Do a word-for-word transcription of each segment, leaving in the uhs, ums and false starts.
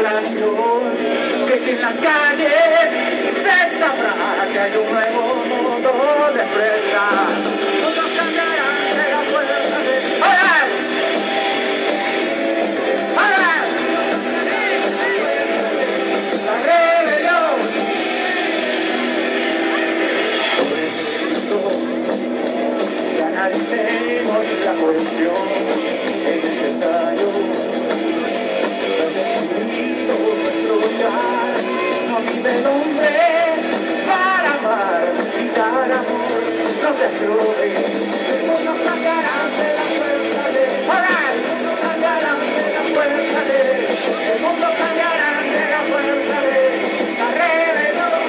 desesperación, que en las calles se sabrá que hay un nuevo modo de expresar. No nos cambiarán de la fuerza de... ¡Hola! ¡Hola! La rebelión. Por eso que analicemos la cuestión. Es necesario destruir nuestro lugar. No vive el hombre para amar y dar amor. No destruye. No nos sacarán de la fuerza de... ¡Hola! No nos sacarán de la fuerza de... El mundo cambiará de la fuerza de... La rebelión.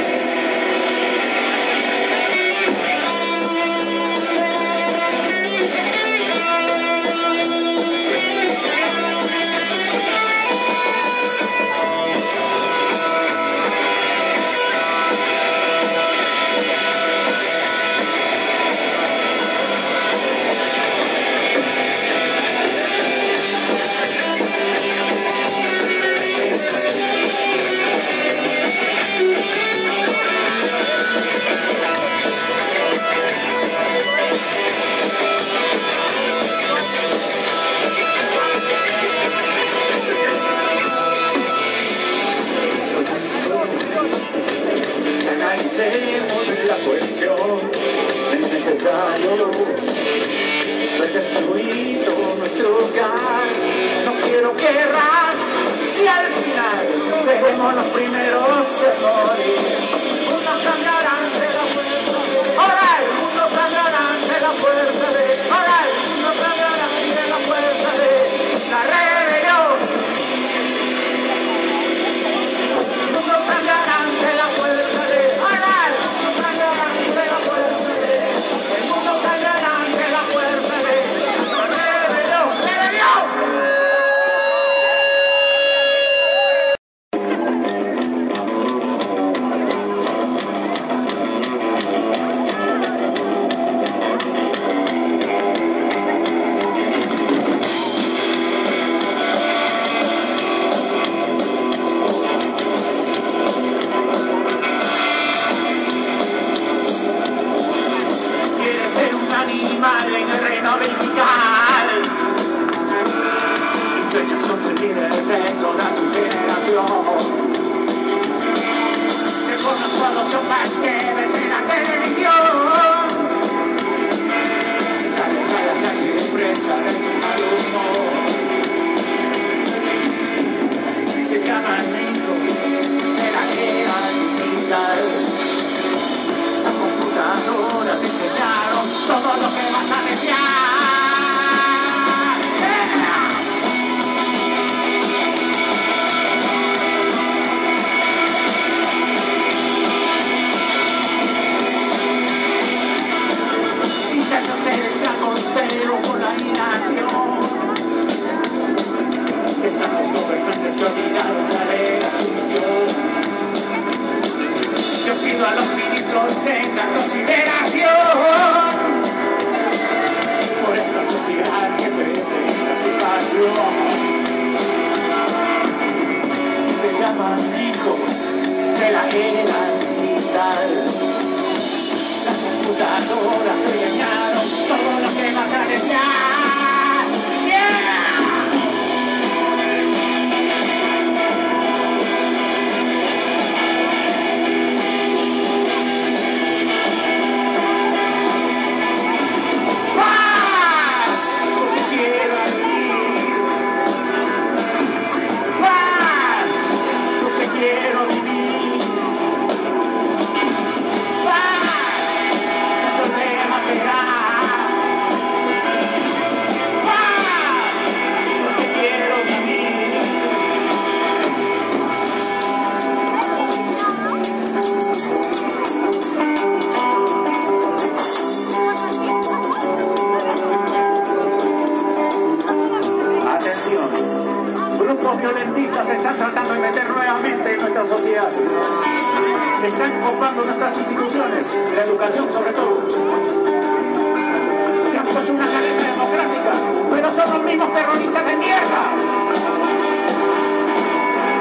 Analicemos la cuestión, es necesario ver destruido nuestro hogar. No quiero guerras, si al final seremos los primeros en morir. Unos cambiarán de la fuerza de... ¡Hola! Unos cambiarán de la fuerza de... ¡Hola! Unos cambiarán de la fuerza de... La rebelión. Unos cambiarán de la fuerza de... ¡Hola! Unos cambiarán de la fuerza de... El mundo cambiará de la fuerza de... La rebelión. ¡Rebelión! violentistas se están tratando de meter nuevamente en nuestra sociedad. Están copando nuestras instituciones, la educación sobre todo. Se han puesto una careta democrática, pero son los mismos terroristas de mierda.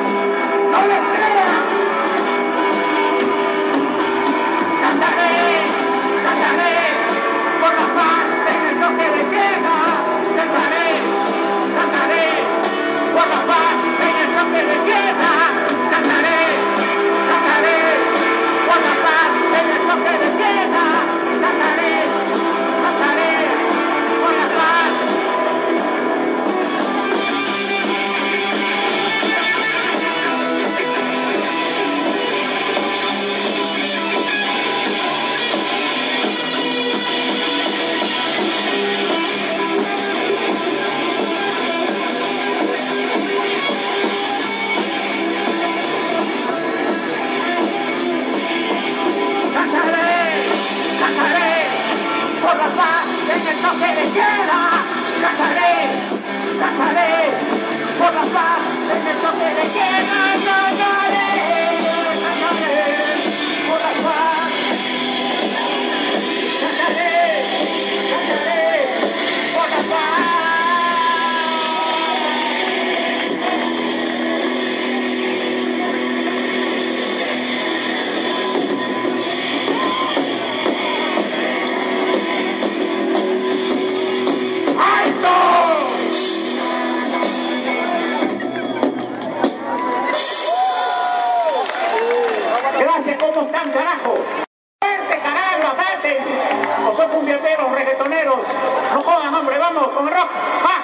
lo que le queda. Cantaré, cantaré por la paz, es lo que le queda. Cantaré, cantaré por la paz. Cantaré, cantaré por la paz. ¿Cómo están, carajo? ¡Salte, carajo, salte! O son cumbiamberos, reggaetoneros. No jodan, hombre, vamos, con el rock. ¡Ah!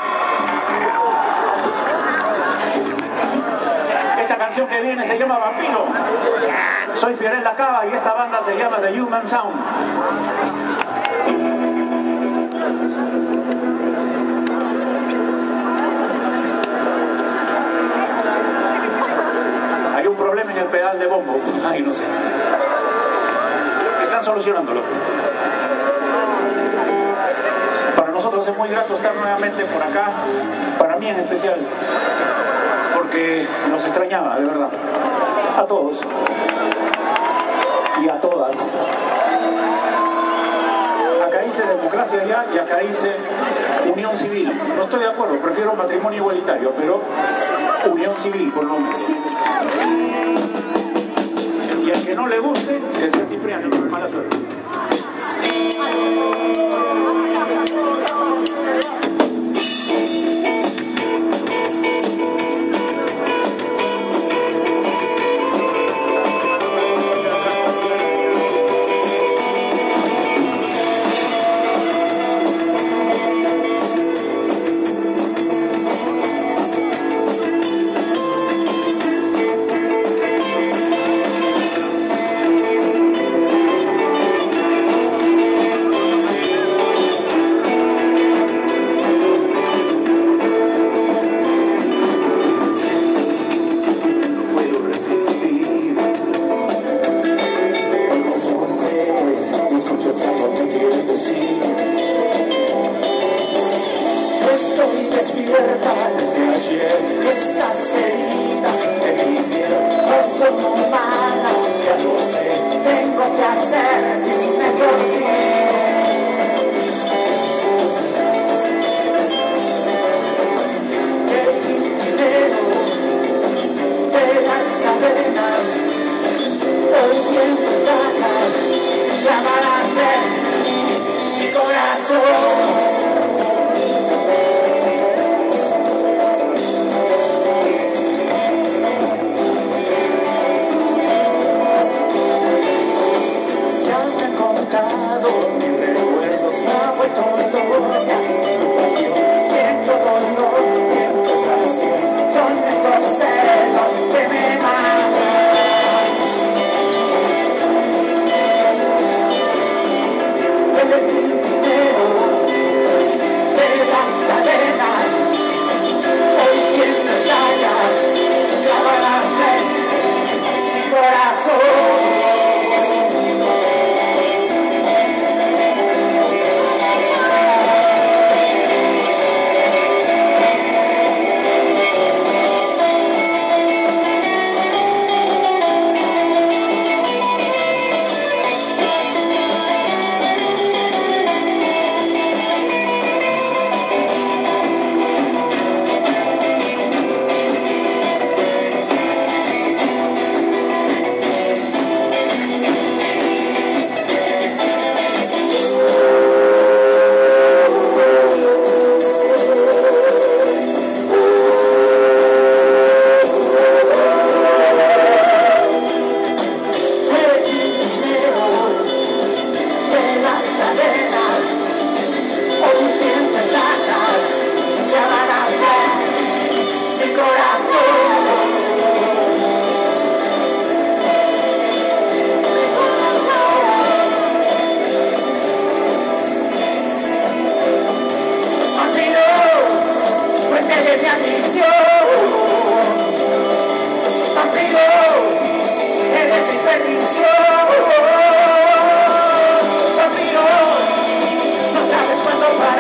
Esta canción que viene se llama Vampiro. Soy Fiorel La Cava y esta banda se llama The Human Sound. Hay un problema en el pedal de bombo. Ay, no sé. Están solucionándolo. Para nosotros es muy grato estar nuevamente por acá. Para mí en especial. Porque nos extrañaba, de verdad. A todos. Y a todas. Acá dice democracia ya y acá dice unión civil. No estoy de acuerdo, prefiero matrimonio igualitario, pero unión civil por lo menos. Y al que no le guste, que sea Cipriano, con mala suerte. No sabes cuándo parar.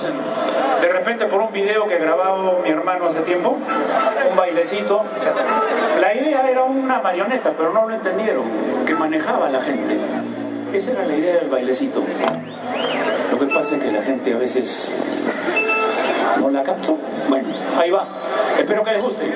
conocen. De repente por un video que grababa mi hermano hace tiempo, un bailecito. La idea era una marioneta, pero no lo entendieron, que manejaba a la gente. Esa era la idea del bailecito. Lo que pasa es que la gente a veces no la captó. Bueno, ahí va. Espero que les guste.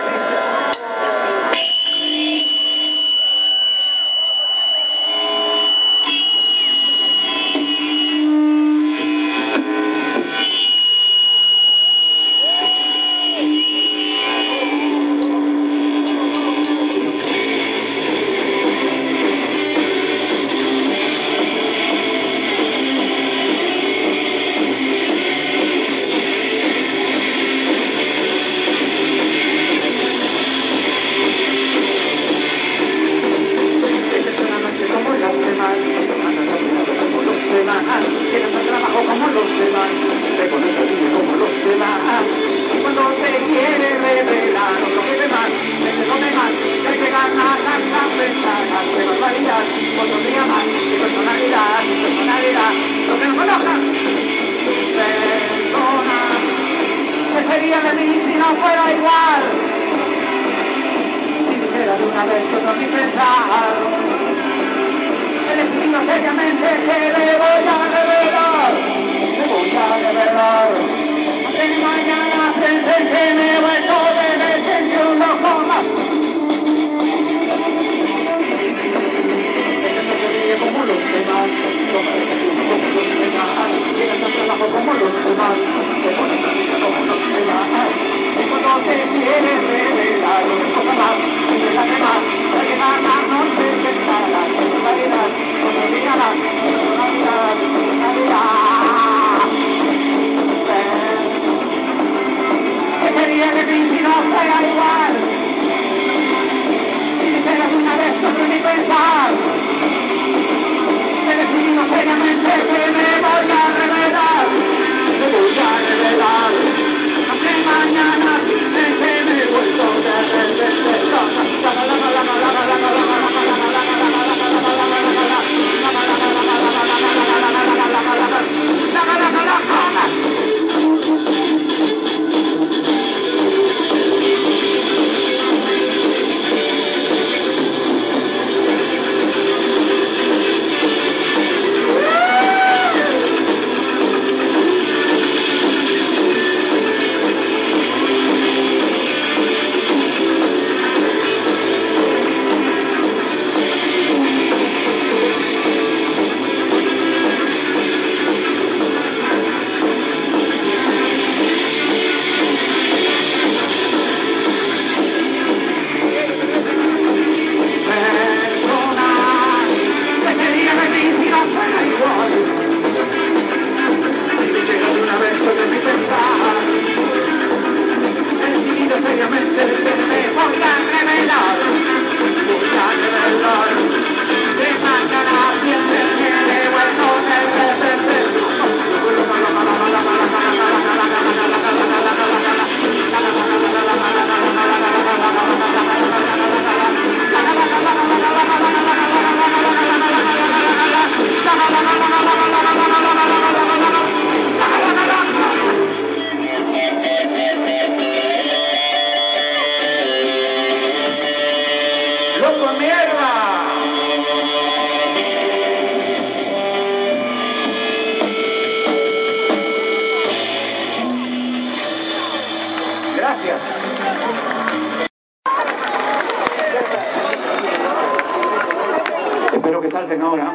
Espero que salten ahora.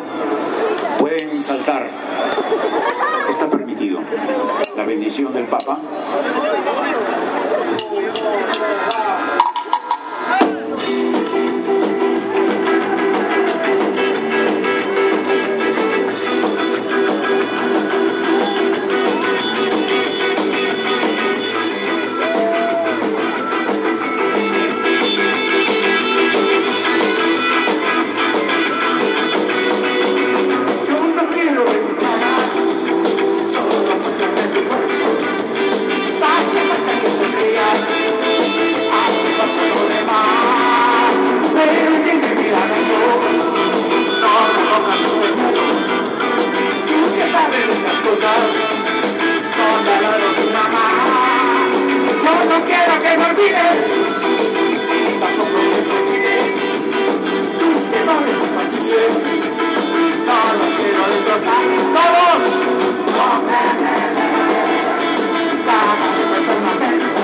Pueden saltar. Está permitido. La bendición del Papa. Bye. olvides, tampoco me olvides tus temores infantiles. No los quiero destrozar, todos. Compréndeme, cada vez hay más tensa.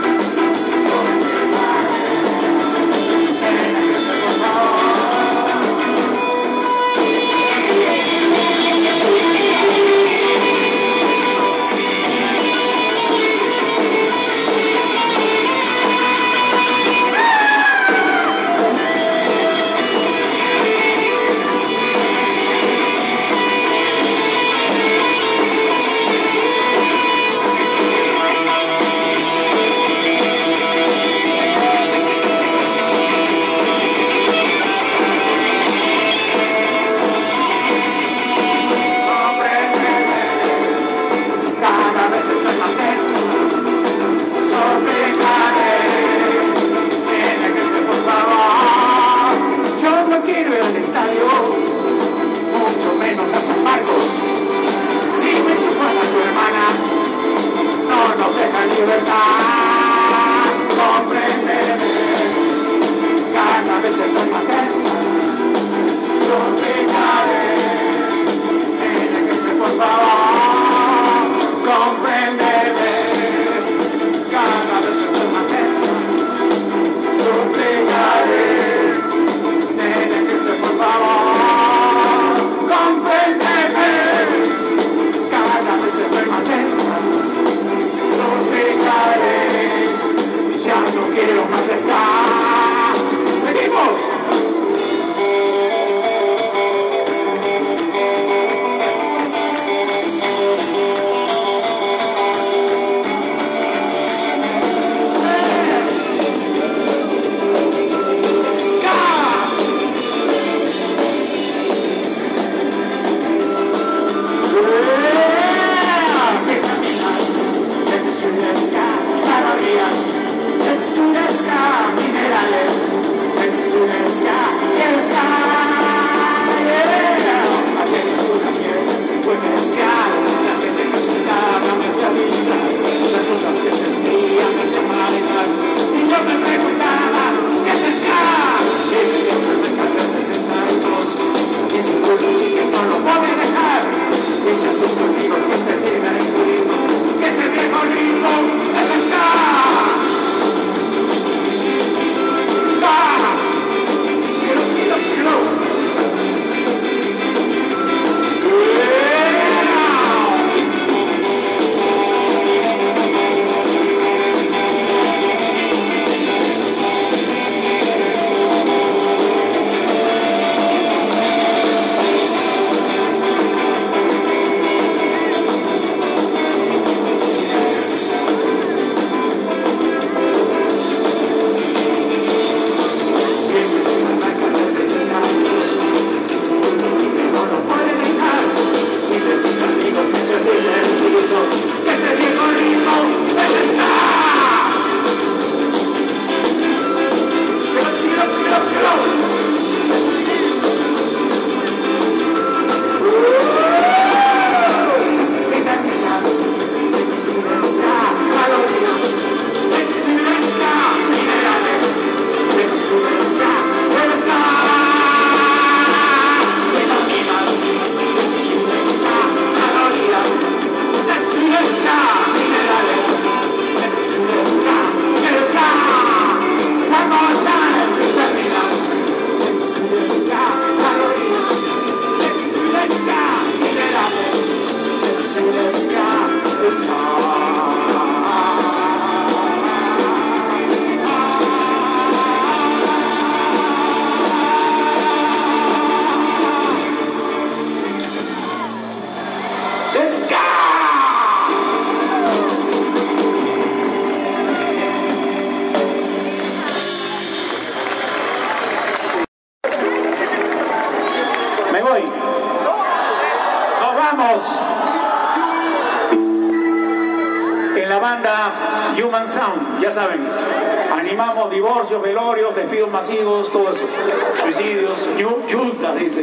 Human Sound, ya saben, animamos divorcios, velorios, despidos masivos, todo eso, suicidios, yulza, dice,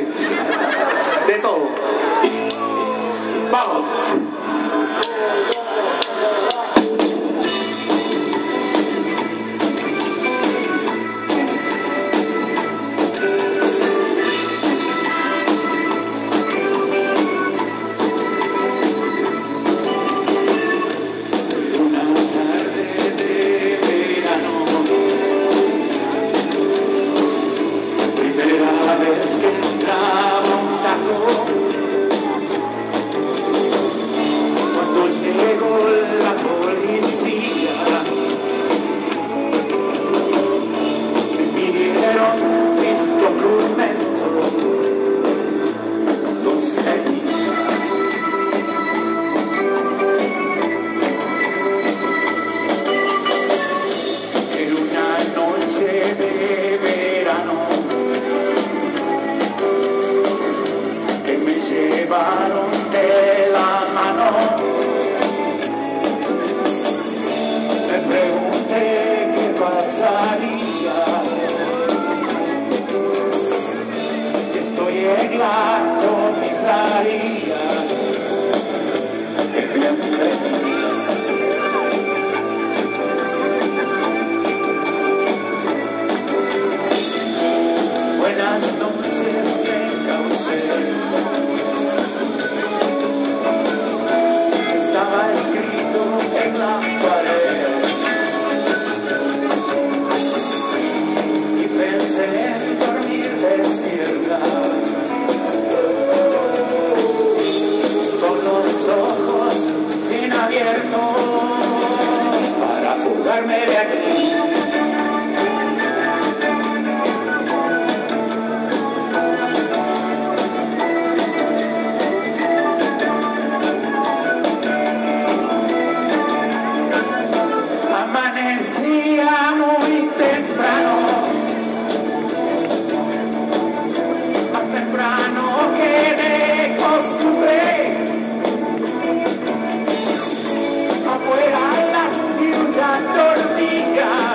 de todo. Vamos. fugarme de aquí. Amanecía muy temprano, más temprano que de costumbre, afuera la ciudad dormía,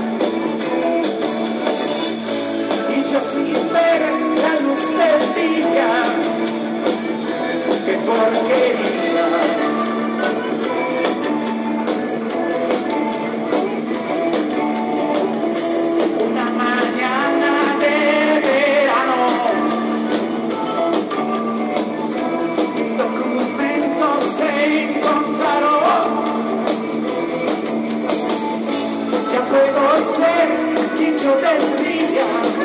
y yo sin ver la luz del día, qué porquería. Puedo ser dicho decía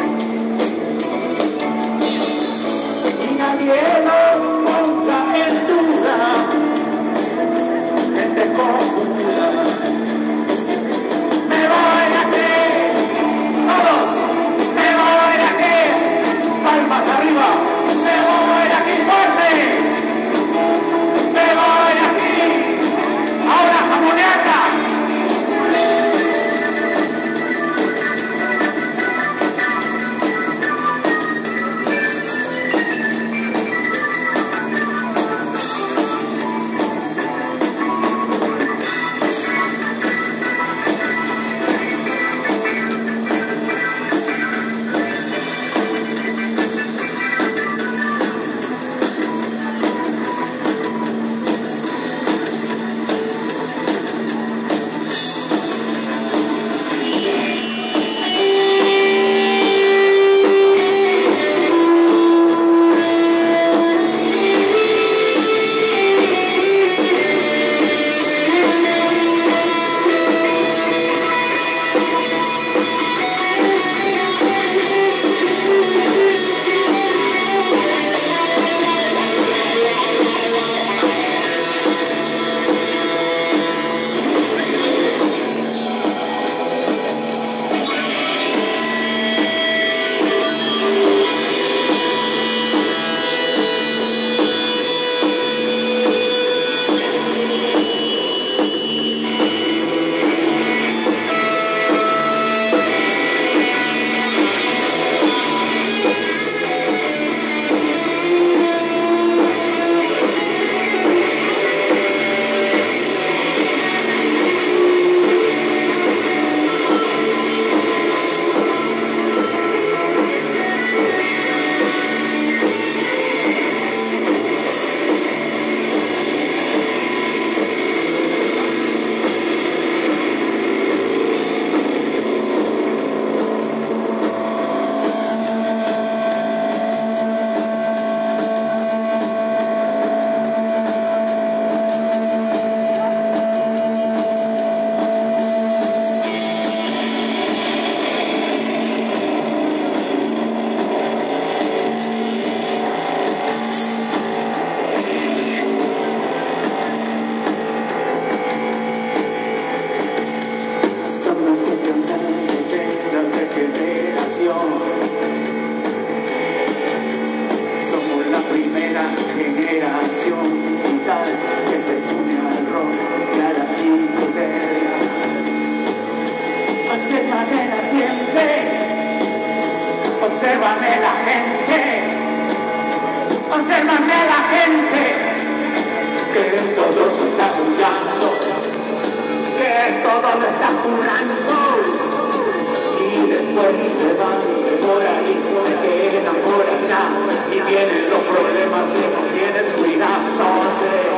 y nadie lo ponga en duda, gente confusa. Me voy de aquí, todos, me voy de aquí, palmas arriba, me voy de aquí fuerte, me voy de aquí, ahora jamoneata. Obsérvame la gente, obsérvame la gente, que todo se está jugando, que todo lo está jurando, y después se van por ahí, se quedan por allá, y vienen los problemas y no tienes cuidado, no sé.